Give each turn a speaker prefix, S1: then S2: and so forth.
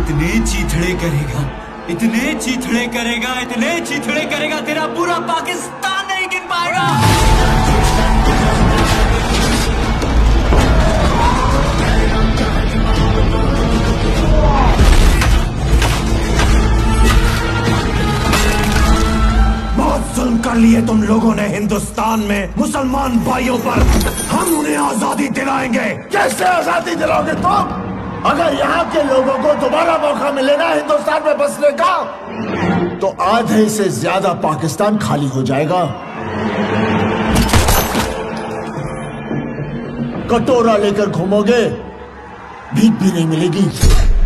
S1: इतने चीथड़े करेगा, इतने चीथड़े करेगा, इतने चीथड़े करेगा, तेरा पूरा पाकिस्तान नहीं गिन पाएगा।
S2: बहुत जुल्म कर लिए तुम लोगों ने हिंदुस्तान में मुसलमान भाइयों पर। हम उन्हें आजादी दिलाएंगे।
S3: कैसे आजादी दिलाओगे तुम? अगर यहाँ के लोगों को दोबारा मौका मिलेगा हिंदुस्तान में बसने का, तो आधे से ज्यादा पाकिस्तान खाली हो जाएगा। कटोरा लेकर घूमोगे, भीख भी नहीं मिलेगी।